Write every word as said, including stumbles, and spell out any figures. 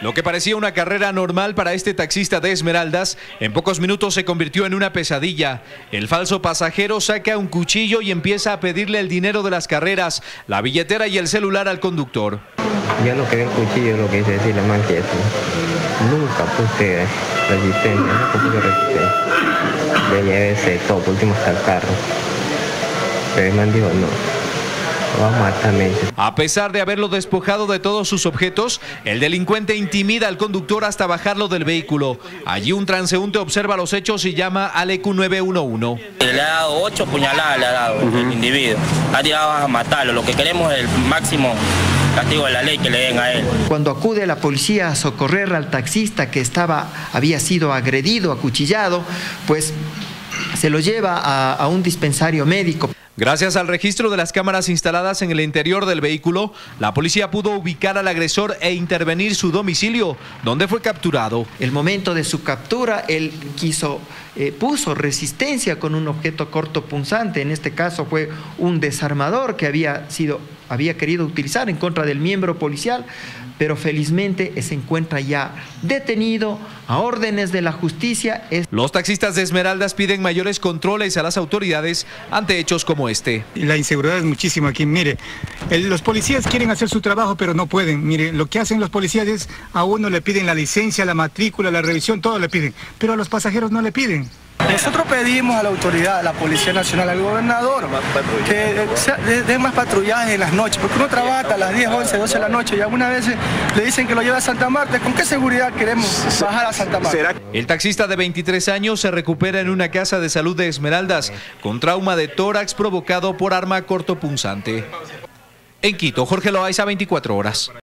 Lo que parecía una carrera normal para este taxista de Esmeraldas, en pocos minutos se convirtió en una pesadilla. El falso pasajero saca un cuchillo y empieza a pedirle el dinero de las carreras, la billetera y el celular al conductor. Yo no quería el cuchillo, lo que hice decirle más que eso. Nunca puse resistencia, nunca puse resistencia. Le llevé ese top último hasta el carro. Pero el man dijo no. A pesar de haberlo despojado de todos sus objetos, el delincuente intimida al conductor hasta bajarlo del vehículo. Allí un transeúnte observa los hechos y llama al E Q nueve uno uno. Le ha dado ocho puñaladas, le ha dado uh-huh. el individuo. Ha tirado a matarlo. Lo que queremos es el máximo castigo de la ley que le den a él. Cuando acude la policía a socorrer al taxista que estaba, había sido agredido, acuchillado, pues se lo lleva a, a un dispensario médico. Gracias al registro de las cámaras instaladas en el interior del vehículo, la policía pudo ubicar al agresor e intervenir su domicilio, donde fue capturado. El momento de su captura, él quiso, eh, puso resistencia con un objeto cortopunzante, en este caso fue un desarmador que había sido, había querido utilizar en contra del miembro policial, pero felizmente se encuentra ya detenido a órdenes de la justicia. Los taxistas de Esmeraldas piden mayores controles a las autoridades ante hechos como este. La inseguridad es muchísima aquí. Mire, el, los policías quieren hacer su trabajo, pero no pueden. Mire, lo que hacen los policías es a uno le piden la licencia, la matrícula, la revisión, todo le piden, pero a los pasajeros no le piden. Nosotros pedimos a la autoridad, a la Policía Nacional, al gobernador, que den más patrullajes en las noches, porque uno trabaja hasta las diez, once, doce de la noche y algunas veces le dicen que lo lleva a Santa Marta. ¿Con qué seguridad queremos bajar a Santa Marta? El taxista de veintitrés años se recupera en una casa de salud de Esmeraldas con trauma de tórax provocado por arma cortopunzante. En Quito, Jorge Loaiza, veinticuatro horas.